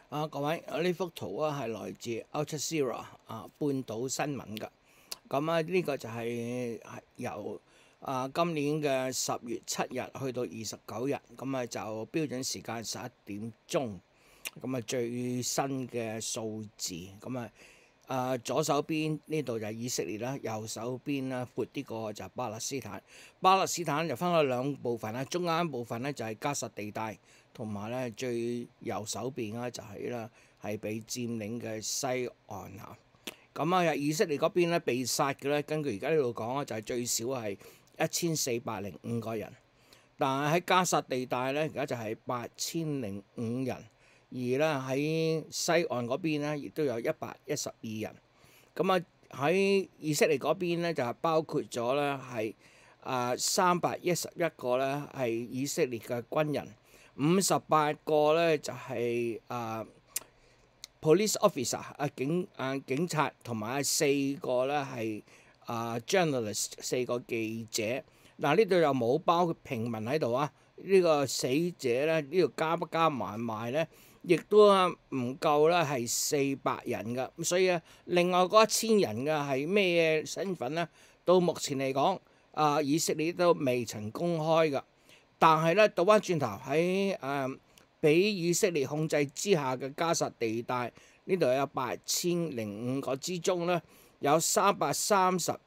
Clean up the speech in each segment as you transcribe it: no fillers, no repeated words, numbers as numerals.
各位，呢幅圖係來自 Al Jazeera 半島新聞㗎。咁呢個就係由今年嘅10月7日去到29日，咁就標準時間11點鐘，咁最新嘅數字。左手邊呢度就係以色列啦，右手邊啦闊啲個就係巴勒斯坦。巴勒斯坦就分開兩部分啦，中間部分呢就係加薩地帶，同埋咧最右手邊咧就係啦係被佔領嘅西岸嚇。以色列嗰邊咧被殺嘅咧，根據而家呢度講咧就係最少係1405個人，但係喺加薩地帶咧而家就係8005人。而咧喺西岸嗰邊咧，亦都有112人。喺以色列嗰邊咧，就係包括咗咧係311個咧係以色列嘅軍人，58個咧就係police officer 警察，同埋4個咧係journalist 4個記者。呢度又冇包括平民喺度啊。呢個死者咧呢度加埋咧，亦都唔夠咧係400人㗎。咁所以另外嗰1000人嘅係咩身份呢？到目前嚟講，以色列都未曾公開㗎。但係咧倒翻轉頭喺俾以色列控制之下嘅加薩地帶，呢度有8005個之中咧，有3324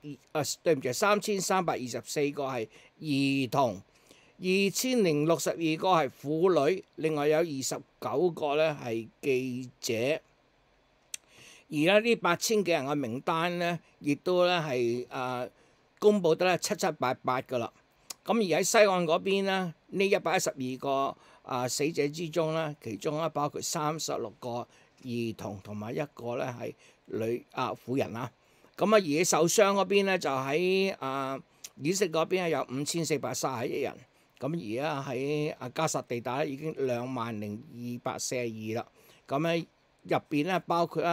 個係兒童。2062個係婦女，另外有29個咧係記者。而呢8000幾人嘅名單咧，亦都咧係公佈得咧七七八八㗎啦。而喺西岸嗰邊咧，呢112個死者之中咧，其中咧包括36個兒童同埋1個咧係婦人啊。而喺受傷嗰邊咧，就喺以色列嗰邊有5431人。而家喺加薩地帶已經20242啦。入邊咧包括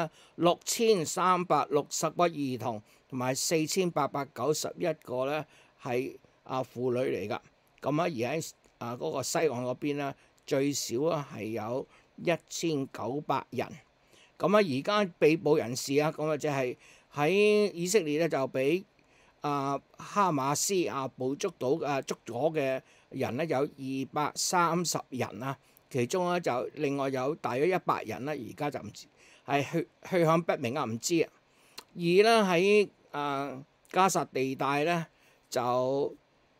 6360個兒童，同埋4891個咧係婦女嚟㗎。而喺嗰個西岸嗰邊咧，最少係有1900人。而家被捕人士啊，即係喺以色列咧就俾哈馬斯捕捉到捉咗嘅人咧有230人啊，其中咧就另外有大約100人啦，而家就唔知係去向不明啊，唔知啊。而咧喺加薩地帶咧就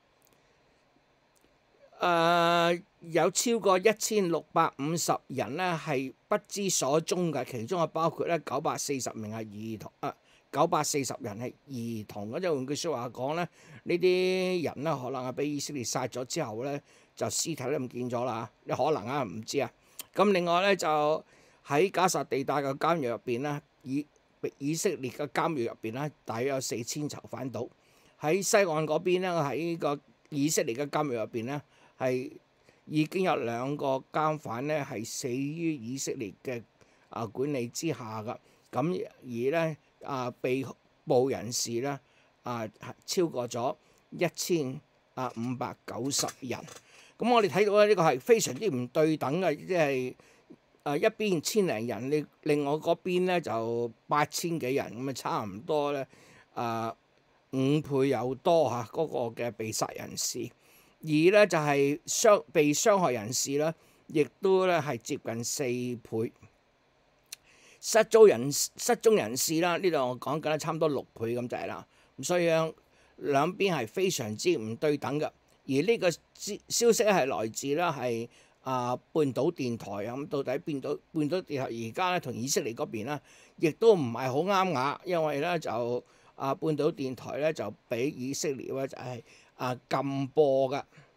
有超過1650人咧係不知所蹤嘅，其中包括咧940名係兒童940人係兒童。換句説話講咧，呢啲人咧可能係俾以色列殺咗之後咧，就屍體都唔見咗啦。你可能唔知啊。另外咧就喺加薩地帶嘅監獄入邊咧，以色列嘅監獄入邊咧，大約有4000囚犯到。喺西岸嗰邊咧，喺個以色列嘅監獄入邊咧，係已經有2個監犯咧係死於以色列嘅管理之下㗎。而咧被捕人士咧超過咗1590人。我哋睇到咧呢個係非常之唔對等嘅，即係一邊1000零人，另外嗰邊咧就8000幾人，差唔多咧5倍有多嚇嗰個嘅被殺人士。而咧就係被傷害人士咧，亦都咧係接近4倍。失蹤人士啦，呢度我講緊差唔多6倍咁滯啦。所以兩邊係非常之唔對等嘅。而呢個消息係來自咧係半島電台啊。到底半島電台而家咧同以色列嗰邊咧，亦都唔係好啱牙，因為咧就半島電台咧就俾以色列咧就係禁播㗎。